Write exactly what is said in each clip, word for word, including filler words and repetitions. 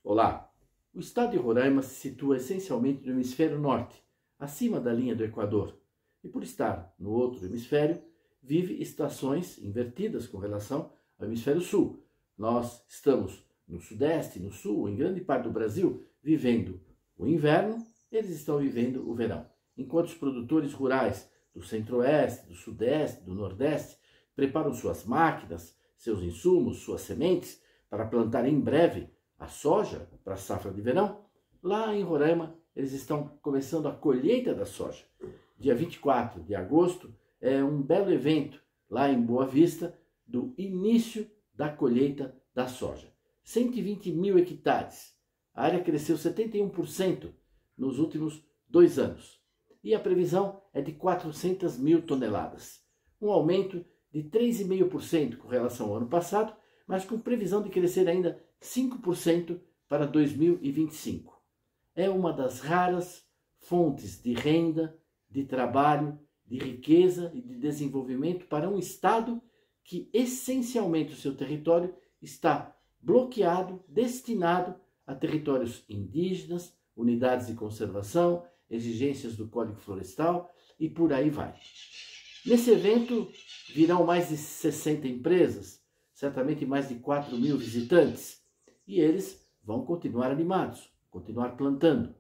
Olá! O estado de Roraima se situa essencialmente no hemisfério norte, acima da linha do Equador, e por estar no outro hemisfério, vive estações invertidas com relação ao hemisfério sul. Nós estamos no sudeste, no sul, em grande parte do Brasil, vivendo o inverno, eles estão vivendo o verão. Enquanto os produtores rurais do centro-oeste, do sudeste, do nordeste preparam suas máquinas, seus insumos, suas sementes para plantar em breve a soja para a safra de verão, lá em Roraima eles estão começando a colheita da soja. Dia vinte e quatro de agosto é um belo evento lá em Boa Vista do início da colheita da soja. cento e vinte mil hectares. A área cresceu setenta e um por cento nos últimos dois anos. E a previsão é de quatrocentas mil toneladas. Um aumento de três vírgula cinco por cento com relação ao ano passado, mas com previsão de crescer ainda cinco por cento para dois mil e vinte e cinco. É uma das raras fontes de renda, de trabalho, de riqueza e de desenvolvimento para um estado que essencialmente o seu território está bloqueado, destinado a territórios indígenas, unidades de conservação, exigências do Código Florestal e por aí vai. Nesse evento virão mais de sessenta empresas, certamente mais de quatro mil visitantes, e eles vão continuar animados, continuar plantando.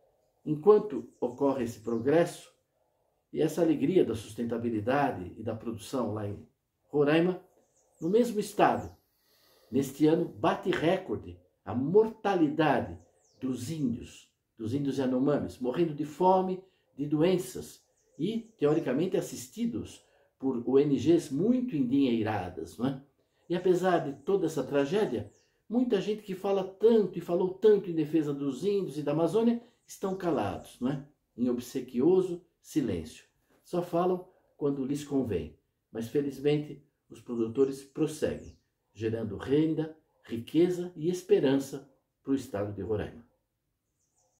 Enquanto ocorre esse progresso e essa alegria da sustentabilidade e da produção lá em Roraima, no mesmo estado, neste ano bate recorde a mortalidade dos índios, dos índios Yanomamis, morrendo de fome, de doenças e, teoricamente, assistidos por O N Gs muito endinheiradas, não é? E apesar de toda essa tragédia, muita gente que fala tanto e falou tanto em defesa dos índios e da Amazônia estão calados, não é? Em obsequioso silêncio. Só falam quando lhes convém. Mas, felizmente, os produtores prosseguem, gerando renda, riqueza e esperança para o estado de Roraima.